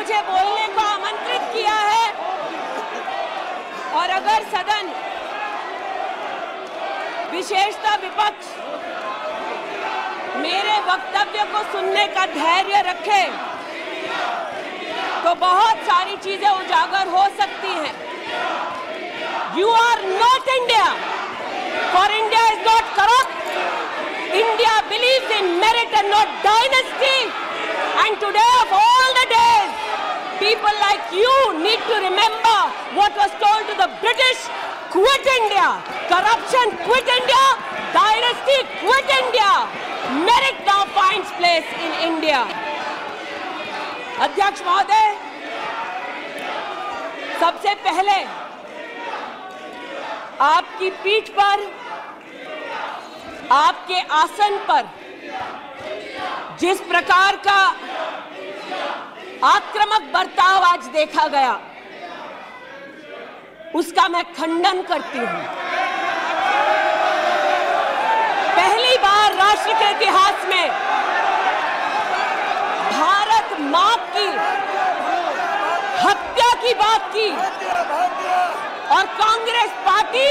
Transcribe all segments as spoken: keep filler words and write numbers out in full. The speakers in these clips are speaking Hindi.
मुझे बोलने को आमंत्रित किया है और अगर सदन, विशेषतः विपक्ष, मेरे वक्तव्य को सुनने का धैर्य रखे तो बहुत सारी चीजें उजागर हो सकती हैं। You are not India, for India is not corrupt. India believes in merit and not dynasty. And today of all the days, people like you need to remember what was told to the British: quit India, corruption quit India, dynasty quit India. Merit now finds place in India. अध्यक्ष महोदय, सबसे पहले आपकी पीठ पर, आपके आसन पर जिस प्रकार का आक्रामक बर्ताव आज देखा गया, उसका मैं खंडन करती हूं। पहली बार राष्ट्र के इतिहास में भारत मां की हत्या की बात की और कांग्रेस पार्टी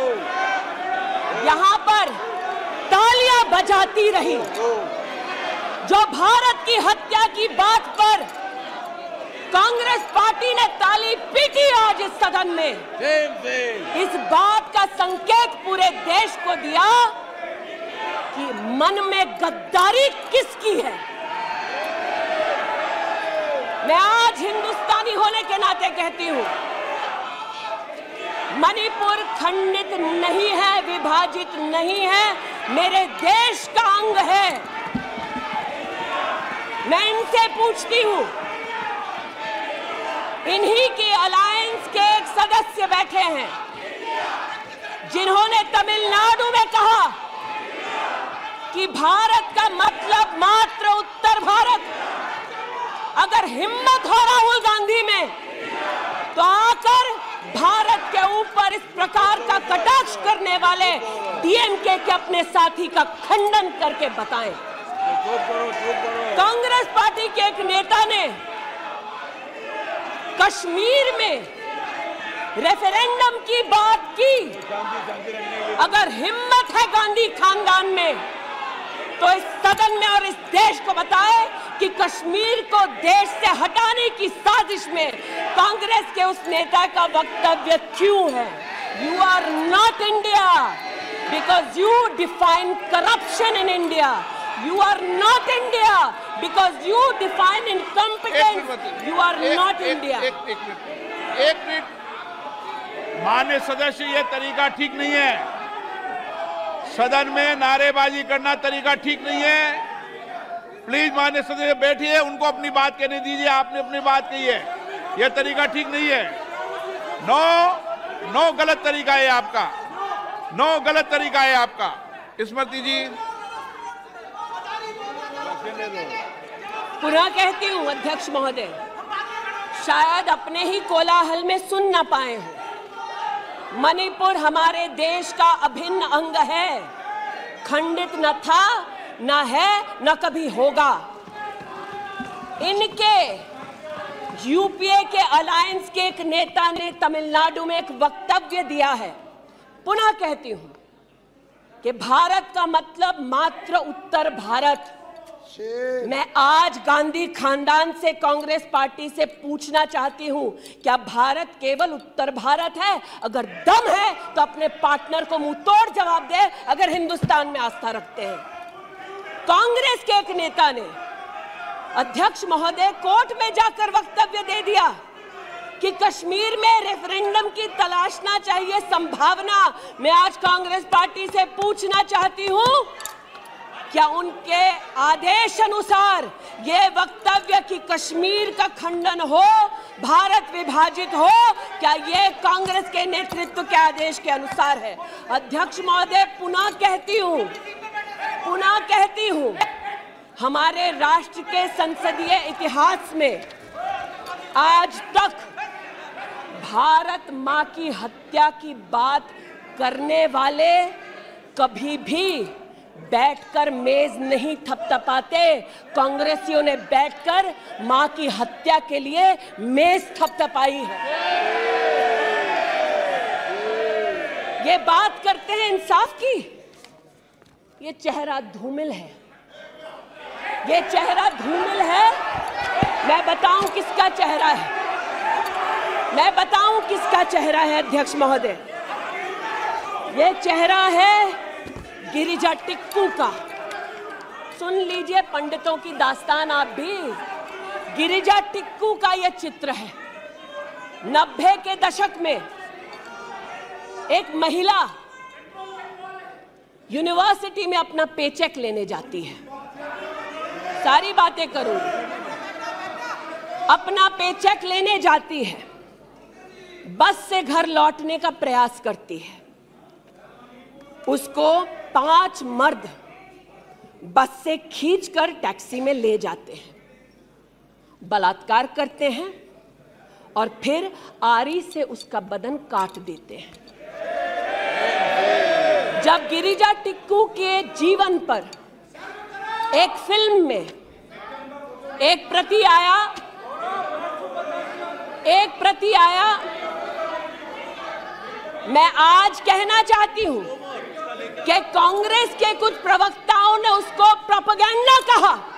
यहां पर तालियां बजाती रही। जो भारत की हत्या की बात पर कांग्रेस पार्टी ने ताली पीटी आज इस सदन में, इस बात का संकेत पूरे देश को दिया कि मन में गद्दारी किसकी है। मैं आज हिंदुस्तानी होने के नाते कहती हूं, मणिपुर खंडित नहीं है, विभाजित नहीं है, मेरे देश का अंग है। मैं इनसे पूछती हूं, इन्हीं के अलायंस के एक सदस्य बैठे हैं जिन्होंने तमिलनाडु में कहा कि भारत का मतलब मात्र उत्तर भारत। अगर हिम्मत हो राहुल गांधी में तो आकर भारत के ऊपर इस प्रकार का कटाक्ष करने वाले डीएमके के अपने साथी का खंडन करके बताएं। कांग्रेस पार्टी के एक नेता ने कश्मीर में रेफरेंडम की बात की। अगर हिम्मत है गांधी खानदान में तो इस सदन में और इस देश को बताए कि कश्मीर को देश से हटाने की साजिश में कांग्रेस के उस नेता का वक्तव्य क्यों है। You are not India because you define corruption in India. You are not India because you define incompetence. You are not India. एक मिनट माननीय सदस्य, ये तरीका ठीक नहीं है। सदन में नारेबाजी करना तरीका ठीक नहीं है। प्लीज माननीय सदस्य बैठिए, उनको अपनी बात कहने दीजिए। आपने अपनी बात कही है, यह तरीका ठीक नहीं है। नो नो गलत तरीका है आपका, नो गलत तरीका है आपका। स्मृति जी, पुनः कहती हूं अध्यक्ष महोदय, शायद अपने ही कोलाहल में सुन न पाए हो। मणिपुर हमारे देश का अभिन्न अंग है, खंडित न था, न है, न कभी होगा। इनके यूपीए के अलायंस के एक नेता ने तमिलनाडु में एक वक्तव्य दिया है। पुनः कहती हूं कि भारत का मतलब मात्र उत्तर भारत। मैं आज गांधी खानदान से, कांग्रेस पार्टी से पूछना चाहती हूं, क्या भारत केवल उत्तर भारत है? अगर दम है तो अपने पार्टनर को मुंह तोड़ जवाब दे, अगर हिंदुस्तान में आस्था रखते हैं। कांग्रेस के एक नेता ने अध्यक्ष महोदय कोर्ट में जाकर वक्तव्य दे दिया कि कश्मीर में रेफरेंडम की तलाशना चाहिए संभावना। मैं आज कांग्रेस पार्टी से पूछना चाहती हूं, क्या उनके आदेश अनुसार ये वक्तव्य कि कश्मीर का खंडन हो, भारत विभाजित हो, क्या ये कांग्रेस के नेतृत्व के आदेश के अनुसार है? अध्यक्ष महोदय, पुनः कहती हूं पुनः कहती हूं हमारे राष्ट्र के संसदीय इतिहास में आज तक भारत मां की हत्या की बात करने वाले कभी भी बैठकर मेज नहीं थपथपाते, कांग्रेसियों ने बैठकर मां की हत्या के लिए मेज थपथपाई है। ये बात करते हैं इंसाफ की, ये चेहरा धूमिल है, ये चेहरा धूमिल है। मैं बताऊं किसका चेहरा है, मैं बताऊं किसका चेहरा है अध्यक्ष महोदय। ये चेहरा है गिरिजा टिक्कू का। सुन लीजिए पंडितों की दास्तान आप भी। गिरिजा टिक्कू का यह चित्र है। नब्बे के दशक में एक महिला यूनिवर्सिटी में अपना पेचेक लेने जाती है, सारी बातें करूंगी, अपना पेचेक लेने जाती है, बस से घर लौटने का प्रयास करती है। उसको पांच मर्द बस से खींचकर टैक्सी में ले जाते हैं, बलात्कार करते हैं और फिर आरी से उसका बदन काट देते हैं। जब गिरिजा टिक्कू के जीवन पर एक फिल्म में एक प्रति आया एक प्रति आया मैं आज कहना चाहती हूं कि कांग्रेस के कुछ प्रवक्ताओं ने उसको प्रोपेगेंडा कहा।